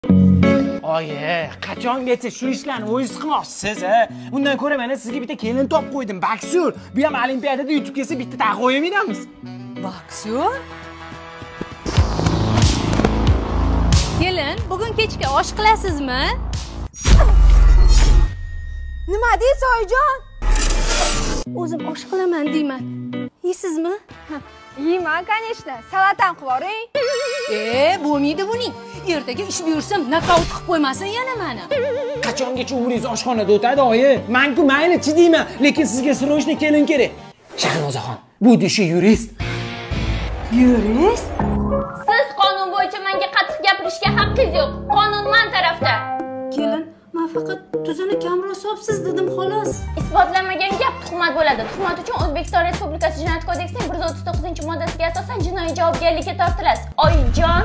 Oyi, qachongacha shu ishlarni o'zingiz qilmoqchisiz, ha? Bundan ko'ra mana sizga bitta kelin topib qo'ydim, Baksur. Bu ham olimpiadada yutib kelsa bitta taqib qo'yaveramiz. Baksur? Kelin, bugun kechga osh qilasizmi? Nima deysiz, oyijon? O'zim osh qilaman deyman. Yeysizmi? Yeyman, конечно. Salatani qilib yuboring. Bo'lmaydi buning. Ertaga ish buyursam, nokaut qilib qo'ymasin yana meni. Qachongacha umringiz oshxonada o'tadi, oyi? Men-ku mayli chidayman, lekin sizga srochniy kelin kerak. Shahnozaxon, bu deshi yurist. Yurist? Siz qonun bo'yicha menga qattiq gapirishga haqqingiz yo'q. Qonun men tarafda. Kelin, men faqat tuzini kamroq solibsiz dedim xolos. Isbotlanmagan gap tuhmat bo'ladi. Tuhmat uchun O'zbekiston Respublikasi Jinoyat kodeksining 139-moddasiga asosan jinoiy javobgarlikka tortilasiz. Oyijon.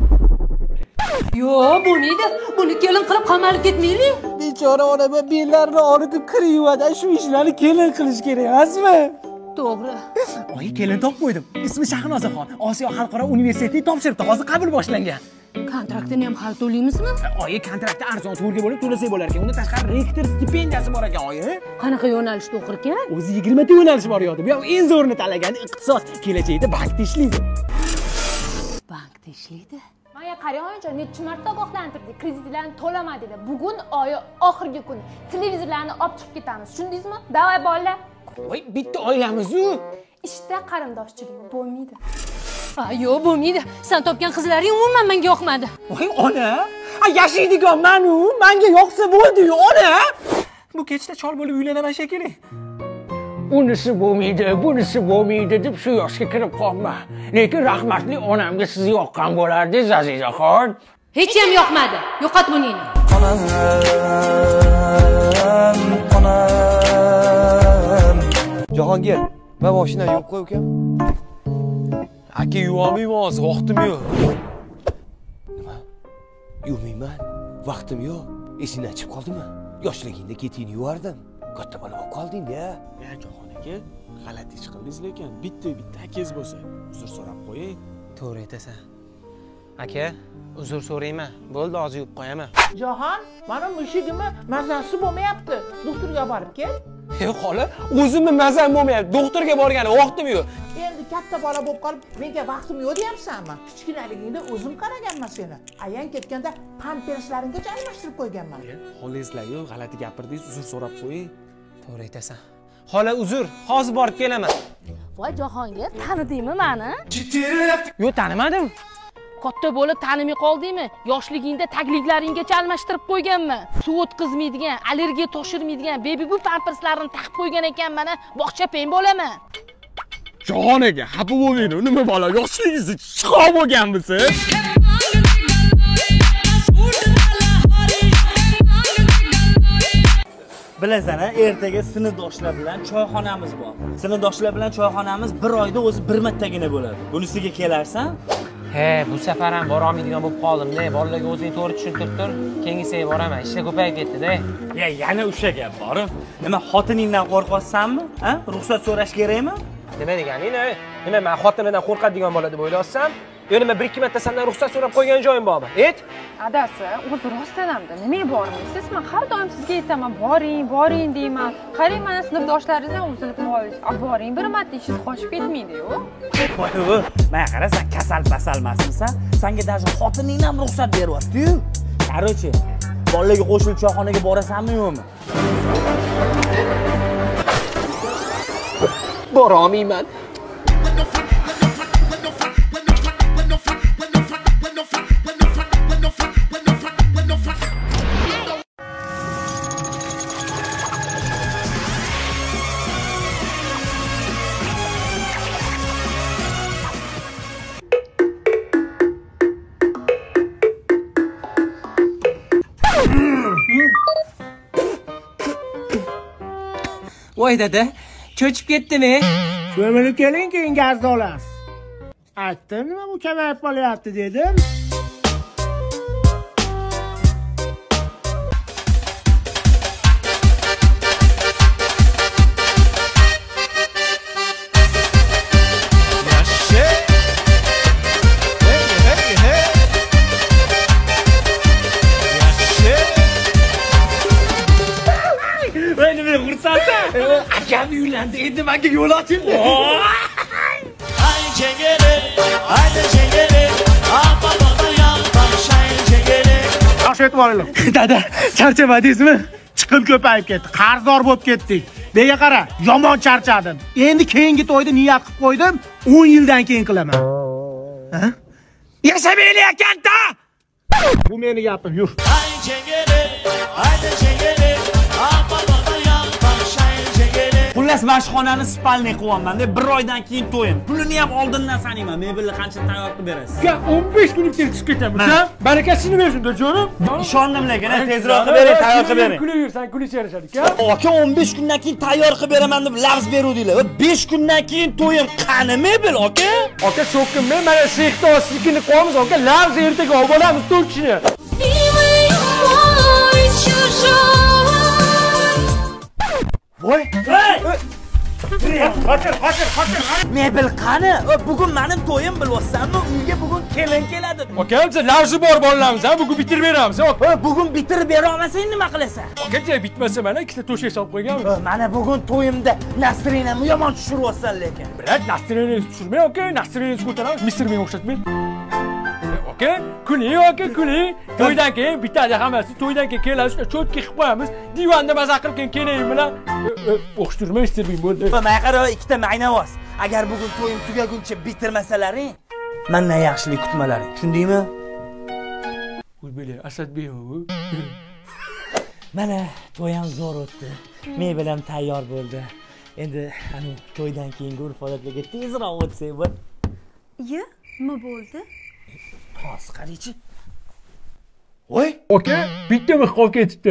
Yo'q, bo'lmaydi. Buni kelin qilib qamalib ketmaylik. Bechora onam bellarini og'ritib kir yuvadi. Shu ishlarni kelin qilish kerak emasmi? To'g'ri. Oyi, kelin topib qo'ydim. Ismi Shahnozaxon. Osiyo xalqaro universitetiga topshiribdi. Hozir qabul boshlangan. Kontraktini ham hal to'laymizmi? Oyi, kontraktda arzon to'lga bo'lib to'lasak bo'lar ekan. Undan tashqari rektor stipendiyasi bor ekan, oyi. Qanaqa yo'nalishda o'qir ekan? O'zi 20 ta yo'nalish bor yo'qdi. Bu ham eng zo'rini tanlagan iqtisod. Kelajakda bankda ishlaydi. Bankda ishlaydi? Menga qarang, oyijon, necha marta ogohlantirdik. Kreditlarni to'lamadinglar. Bugun oyi oxirgi kun. Televizorlarni olib chiqib ketamiz. Tushundingizmi? Davay bolalar. Voy, bitta oilamiz-ku. Ishda qarindoshchilik bo'lmaydi. Yo'q, bo'lmaydi. Sen topgan qizlaring umuman menga yoqmadi. Voy, ona. Yashaydigan men-u, menga yoqsa bo'ldi-yu, ona. Bu kechda chol bo'lib uylanaman shekilli. Unisi bo'lmaydi, bunisi bo'lmaydi deb shu yoshga kirib qolma. Lekin rahmatli onamga siz yoqqan bo'lardingiz, Azizaxon. Hech ham yoqmadi. Yo'qot buningni. Onam. Jahongir, men mashinani yuvib qo'y ukam. Aka yuvamayman, hozir vaqtim yo'q. Nima? Yuvmayman. Vaqtim yo'q. Esingdan chiqib qoldimi? Yoshligingda ketingni yuvardim. Katta bola bo'lib qolding-da. Ya Jahon aka, g'alati ish qildingiz lekin bitta akangiz bo'lsa, uzr so'rab qo'ying. To'g'ri aytasan. Aka, uzr so'rayman. Bo'ldi, hozir yuvib qo'yaman. Jahon, mana mushugimni mazasi bo'lmayapti. Doktorga borib kel. Xola, o'zimni mazam bo'lmayapti. Doktorga borgani vaqtim yo'q. Endi katta bola bo'lib qolib, menga vaqtim yo'q deyapsanmi? Kichkinaligingda o'zim qaraganman seni. Ayang ketganda pamperslaringgacha almashtirib qo'yganman. Xolangizlar-yu, g'alati gapirdingiz, uzr so'rab qo'ying. To'g'ri aytasan. Xola, uzr. Hozir borib kelaman. Voy Jahongir, tanidingmi meni? Yo'q, tanimadim. Katta bo'lib tanimay qoldingmi? Yoshligingda tagliklaringgacha almashtirib qo'yganman. Suv o'tkazmaydigan, allergiya toshirmaydigan baby bu pamperslarini taqib qo'ygan ekan mana, boqchapang bo'laman. Jahon aka, xafa bo'lmaydi. Nima bola, yoshligingizda chiqib bo'lganmisiz? Bilasan-a, ertaga sinfdoshlar bilan choyxonamiz bor. Sinfdoshlar bilan choyxonamiz bir oyda o'zi bir martagina bo'ladi. Bunisiga kelarsan? He, bu safar ham bora olmaydigan bo'lib qoldim-da. Bolalarga o'zing to'g'ri tushuntirib tur. Keyingi boraman. Ishlar ko'payib ketdi-da. Ya, yana o'sha gap borim. Nima xotiningdan qo'rqyapsanmi? Ha? Ruxsat so'rash kerakmi? Nima deganing? Nima men xotinimdan qo'rqadigan bola deb o'ylayapsam? Yo, nima bir ikki marta sendan ruxsat so'rab qo'ygan joyim bormi? Adasi, o'zi rostdanamda nimaga bormaysiz? Men har doim sizga aytaman, boring deyman. Qarang, mana sinfdoshlaringizdan uzilib qoldingiz. Boring, bir marta ishingiz qochib ketmaydi-yu. Voy, men qarasan, kasal emasmisan? Senga даже xotiningdan ham ruxsat beryapti-yu. Qarochi, bolalarga qo'shilib choyxonaga borasanmi yo'qmi? Bora olmayman. Voy dada, cho'chib ketdimi? Ko'milib keling, keyin gazda olasiz. Aytdim, nima bu kamayib qolyapti dedim. Akam uylandi, endi menga yo'l ochildi. Ay chengele, haydi chengele, amma bana yandan shayl chengele. Yaxshi aytib olinglar. Dada, charchamadingizmi? Chiqim ko'payib ketdi, qarzdor bo'lib ketdik. Menga qara, yomon charchadim. Endi keyingi to'yda niyat qilib qo'ydim, 10 yildan keyin qilaman. Ha? Yashamaylayotgan-da. Bu meni gapim, yur. Ay chengele, haydi chengele, amma bana yandan shayl chengele. Xullas, mana shu xonani spalniy qilyapman-da, 1 oydan keyin to'yim. Pulini ham oldindan sanayman. Mebelni qancha tayyor qilib berasiz? 15 kunlik chiqib ketamiz, ha? Barakasini bersin-da, jonim. Ishondim lekin, tezroq qilib bering, tayyor qilib bering. Kulayver, sen kulisharishadi-ku. Aka 15 kundan keyin tayyor qilib beraman deb lavz beruvdinglar. 5 kundan keyin to'yim. Qani mebel, aka? Aka cho'kkinmay, mana shexda ostikini qo'yamiz, aka. Lavz ertaga olib olamiz 4 kishini. Voy! Mebel qani? Bugun mening to'yim bilyapsanmi? Uyga bugun kelin keladi. Aka, biz lavzi bor bolalarimiz, ha? Bugun bitirib beramiz. Bugun bitirib bera olmasang nima qilasan? Aka, bitmasa mana ikkita to'shak solib qo'yganmiz. Mana bugun to'yimda Nasrinamni yomon tushiryapsan lekin. Brat, Nasrinani tushirmay, aka. Nasrinani ko'taramiz, Mr. Men o'xshatmay. Aka, kuling, aka, kuling. To'ydan keyin bitadi hammasi. To'ydan keyin kelasiz, cho'tki qilib qo'yamiz. Divanda maza qilib keyin bilan o'xshtirmay istirmay bo'ldi. Mana qara, ikkita maynavoz. Agar bugun to'yim tugaguncha bitirmasalaring, mendan yaxshilik kutmalaring. Tushundingmi? O'zbeklar, Asadbek. Mana to'yim zo'r o'tdi. Mebel ham tayyor bo'ldi. Endi ana to'ydan keyingi urf-odatlarga tezroq o'tsak bo'l. Iya, nima bo'ldi? Hozir qaraychi. Voy, aka, bitta mix qolib ketibdi.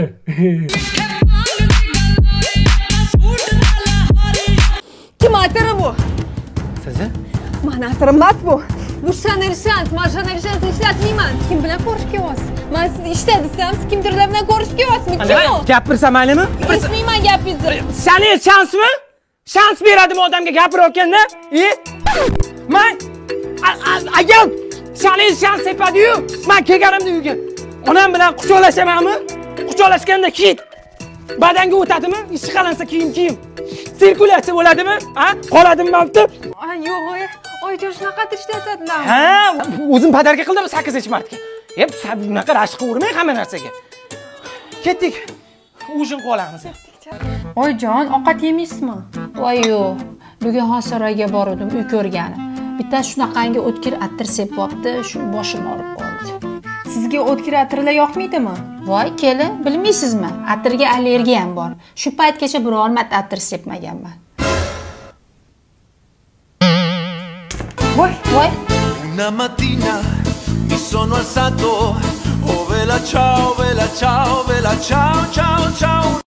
Kim atiri bu? Siz-a? Mani atirim emas bu. Bu Chanel-shans, men Chanel-shans ishlatmayman. Kim bilan ko'rishib kelyapsiz? Men sizni ishda desam, siz kimdirlar bilan ko'rishib kelyapsizmi? Kim u? Gapirsa maylimi? Eshitmayman gapingizni. Chanel shansmi? Shans beradimi odamga gapirayotganda? Men agar Chanel shans sepadi-yu, men kelganimda uyga. Onam bilan quchoqlashamanmi? Quchoqlashganda hid badanga o'tadimi? Ishi qalansa kiyim. Sirkulyatsiya bo'ladimi? Ha? Qoladimi mavti? Yo'q, oyjon shunaqa ishlatadilar. Ha, o'zim padarga qildim 8-martga. Bunaqa rashq urmay hamma narsaga. Ketdik. Ujin qolamiz. Oyjon, ovqat yemaysizmi? Voy yo'q. Bugun Xonsaroyga bordim, uy ko'rgani. Bitta shunaqangi o'tkir attir sepibdi, shu boshim og'rib qoldi. Sizga o'tkir attirlar yoqmaydimi? Voy, keli, bilmaysizmi? Attirga allergiyam bor. Shu paytgacha biror marta attir sepmaganman. Voy. Una mattina mi sono alzato, oh vela ciao, ciao, ciao.